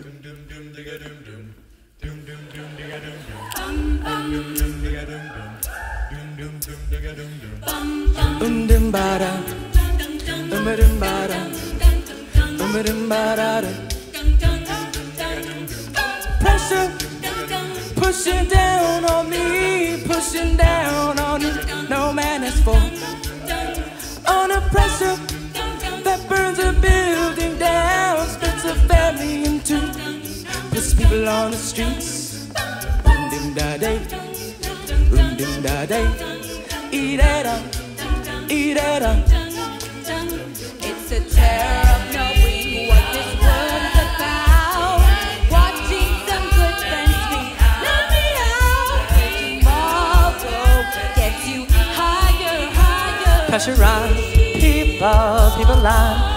Pressure pushing down on me, pushing down on you. No man is for. Under pressure that burns a building down, splits a family in two, puts people on the streets. Boom dim da day, boom dim da day. Eat it up, eat it up. It's a terror of knowing what this world is about. Watching some good friends speak, let me out. Tomorrow gets you higher, higher. Pressurize people lie.